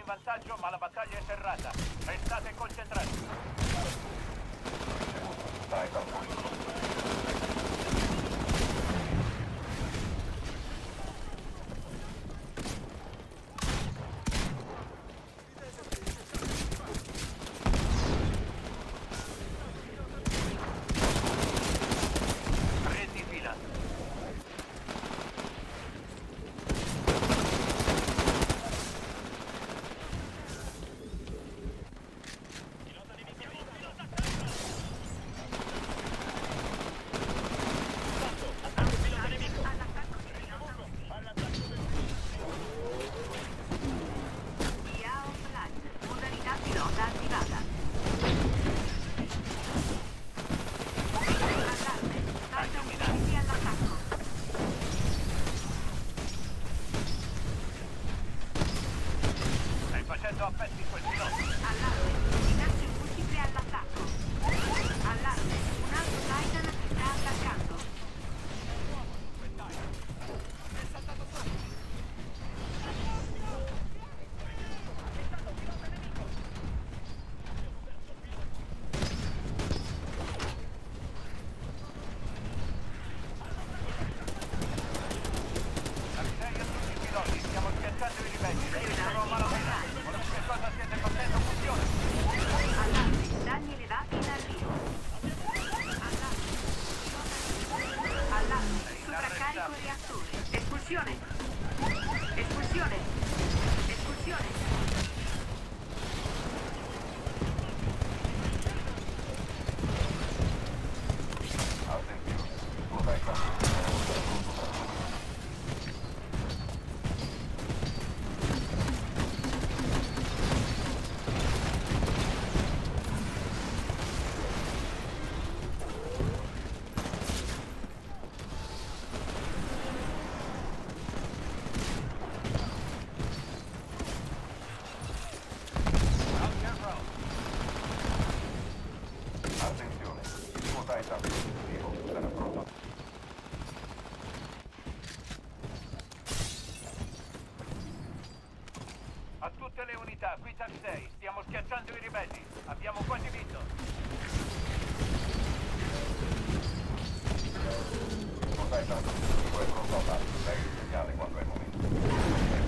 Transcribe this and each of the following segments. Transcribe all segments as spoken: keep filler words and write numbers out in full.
vantaggio, ma la battaglia è serrata. Restate concentrati. Dai, calcolo. a pezzi quel pilota. Allarme, minacce multiple all'attacco. Allarme, un altro Titan ti sta attaccando. È saltato sopra. Avvisai a tutti i piloti, stiamo schiacciando i ribelli. Sono malamente. Qualunque cosa siete facendo funziona. Allarme, danni elevati in arrivo. Allarme, allarme, sovraccarico reattore. Espulsione. Espulsione. Espulsione. Attenzione, tu dai calcolo. Attenzione, il tuo Titan esecutivo sarà pronto. A tutte le unità, qui TAC sei, stiamo schiacciando i ribelli. Abbiamo quasi vinto. Il tuo Titan esecutivo è pronto a fare. Dai il segnale quando è il momento.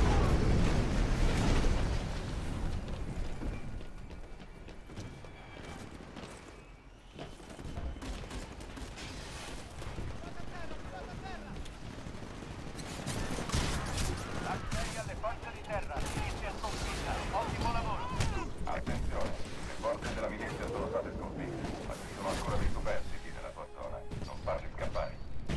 TAC sei alle forze di terra, milizia sconfitta. Ottimo lavoro. Attenzione, le forze della milizia sono state sconfitte, ma ci sono ancora dei superstiti nella tua zona. Non farli scappare.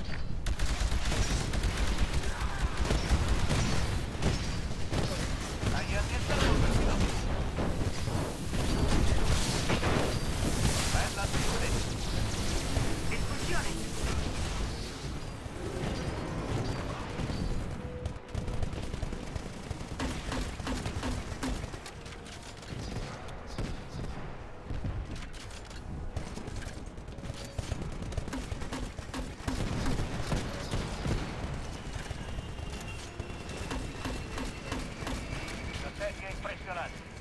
Hai annientato quel pilota. Bella assistenza. Espulsione. La serie è impressionante.